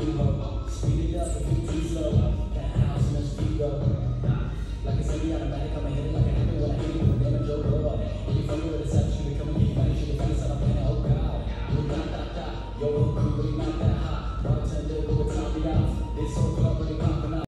low. Speed it up if it's too slow. That house and the speed up. Like a semi-automatic, I'ma hit it like a hammer when I hit it with damage, oh lord. If you fucking with a savage, you become a king, man, you should have found out, man, oh god. Yo, crew, really not that hot. Bartender, go and top me off. This whole club really pop.